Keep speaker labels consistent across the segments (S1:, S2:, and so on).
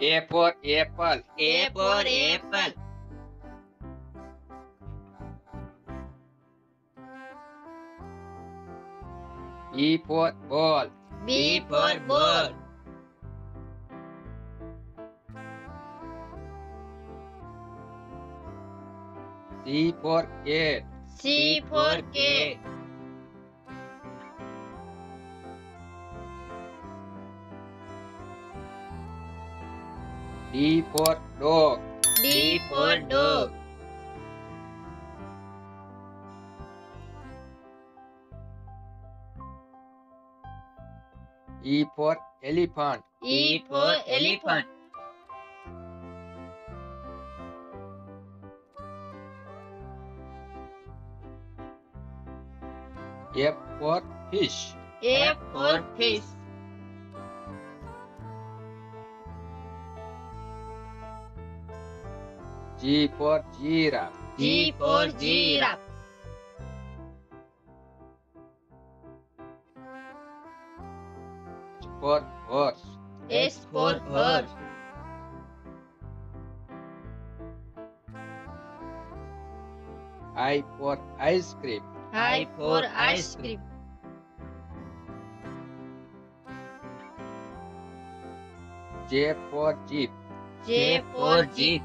S1: A for apple.
S2: A for apple.
S1: B for ball.
S2: B for ball.
S1: C for cat.
S2: C for cat.
S1: D for dog.
S2: D for dog.
S1: E for elephant.
S2: E for elephant.
S1: F for fish.
S2: F for fish.
S1: G for giraffe.
S2: G for giraffe.
S1: H for horse.
S2: H for horse.
S1: I for ice cream.
S2: I for ice cream.
S1: J for jeep.
S2: J for jeep.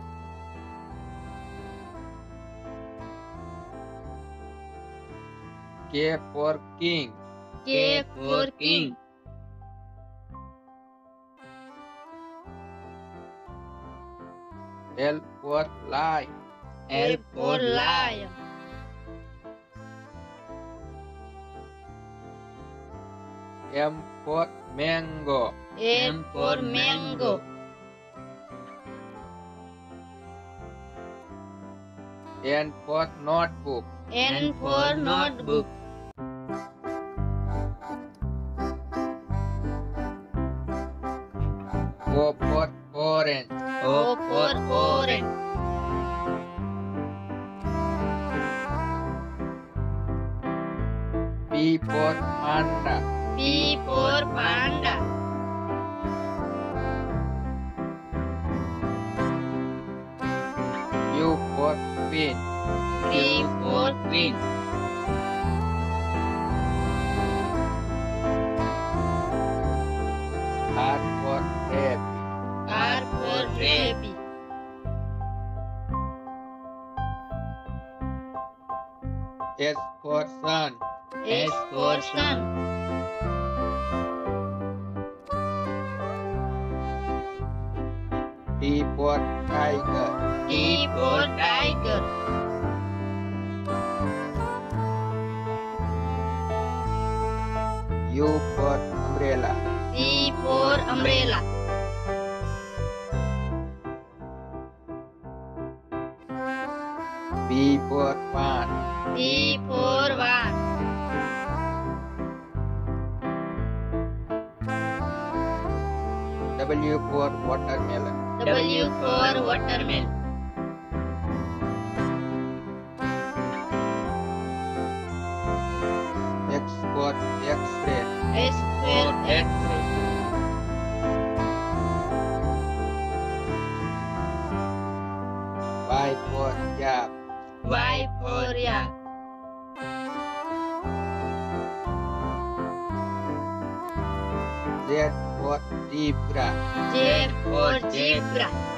S1: K for king.
S2: K for king.
S1: L for lion.
S2: L for lion.
S1: M for mango.
S2: M for mango.
S1: N for notebook.
S2: N for notebook.
S1: O for orange.
S2: O for orange.
S1: P for panda.
S2: P for panda.
S1: U for queen.
S2: Q for queen.
S1: R for rabbit.
S2: R for rabbit.
S1: S for sun.
S2: S for sun.
S1: T for tiger.
S2: T for tiger.
S1: U for umbrella.
S2: U for umbrella.
S1: V for van.
S2: V for van.
S1: W for watermelon.
S2: W for watermelon.
S1: X for X-ray.
S2: S for X-ray.
S1: Y for yak.
S2: Y for yak.
S1: Z for zebra.
S2: Z for zebra.